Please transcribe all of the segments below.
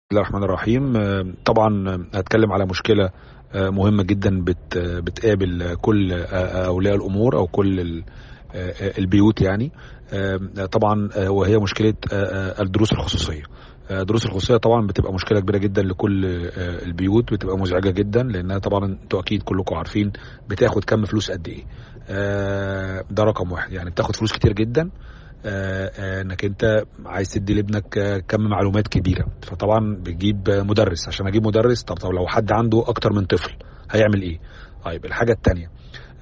الله الرحمن الرحيم. طبعا هتكلم على مشكلة مهمة جدا بتقابل كل أولياء الأمور أو كل البيوت يعني. طبعا وهي مشكلة الدروس الخصوصية. الدروس الخصوصية طبعا بتبقى مشكلة كبيرة جدا لكل البيوت، بتبقى مزعجة جدا لأنها طبعا انتوا أكيد كلكم عارفين بتاخد كم فلوس قد إيه. ده رقم واحد، يعني بتاخد فلوس كتير جدا. انك انت عايز تدي لابنك كم معلومات كبيره، فطبعا بتجيب مدرس. عشان اجيب مدرس، طب لو حد عنده اكتر من طفل هيعمل ايه؟ طيب الحاجه التانية،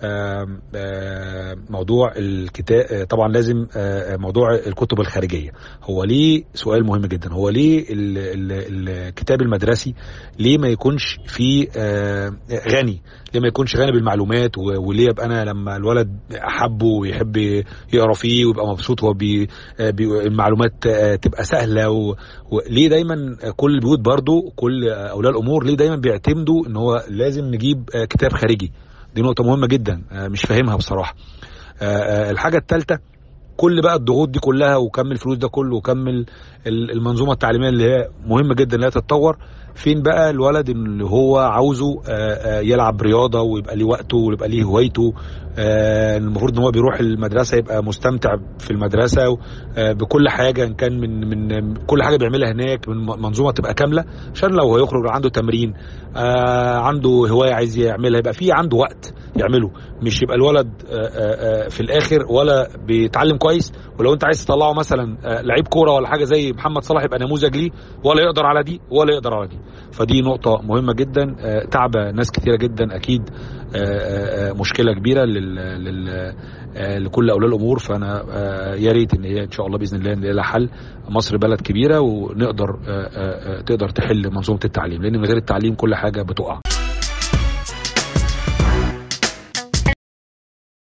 موضوع الكتاب. طبعا لازم موضوع الكتب الخارجيه. هو ليه سؤال مهم جدا، هو ليه الكتاب المدرسي ليه ما يكونش فيه غني؟ ليه ما يكونش غني بالمعلومات؟ وليه يبقى انا لما الولد احبه ويحب يقرا فيه ويبقى مبسوط وهو المعلومات تبقى سهله؟ وليه دايما كل البيوت برضو كل اولياء الامور ليه دايما بيعتمدوا ان هو لازم نجيب كتاب خارجي؟ دي نقطة مهمة جدا، مش فاهمها بصراحة. الحاجة الثالثة، كل بقى الضغوط دي كلها وكم الفلوس ده كله وكم المنظومة التعليمية اللي هي مهمة جدا انها تتطور، فين بقى الولد اللي هو عاوزه يلعب رياضة ويبقى ليه وقته ويبقى ليه هوايته؟ المفروض ان هو بيروح المدرسة يبقى مستمتع في المدرسة بكل حاجة، ان كان من كل حاجة بيعملها هناك، من منظومة تبقى كاملة، عشان لو هو يخرج عنده تمرين، عنده هواية عايز يعملها، يبقى في عنده وقت يعمله. مش يبقى الولد في الاخر ولا بيتعلم كويس، ولو انت عايز تطلعه مثلا لعيب كوره ولا حاجه زي محمد صلاح يبقى نموذج ليه، ولا يقدر على دي ولا يقدر على دي. فدي نقطه مهمه جدا، تعب ناس كتيره جدا اكيد، مشكله كبيره لكل اولياء الامور. فانا يا ريت ان هي ان شاء الله باذن الله نلاقي لها حل. مصر بلد كبيره ونقدر تقدر تحل منظومه التعليم، لان من غير التعليم كل حاجه بتقع.